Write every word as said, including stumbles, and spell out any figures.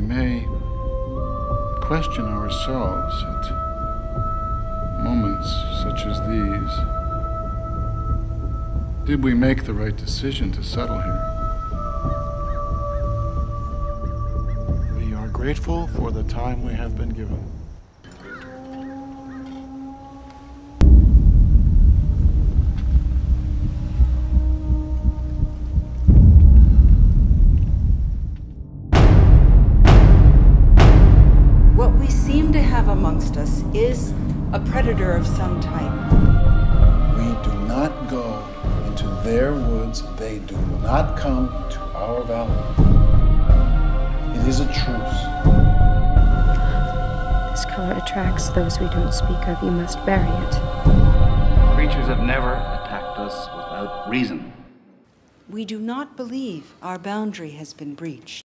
may question ourselves at moments such as these. Did we make the right decision to settle here? We are grateful for the time we have been given. What we seem to have amongst us is a predator of some type. We do not go into their woods. They do not come to our valley. It is a truce. This color attracts those we don't speak of. You must bury it. Creatures have never attacked us without reason. We do not believe our boundary has been breached.